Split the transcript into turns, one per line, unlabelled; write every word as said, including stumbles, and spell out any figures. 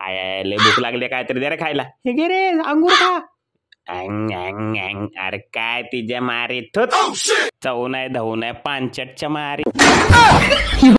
I लय भूक लागली काहीतरी दे रे खायला. हे घे रे अंगूर खा. अँग अँग अँग. अरे काय तिच्या मारी थुत चव नाही धावू नाही पांचटच्या मारी.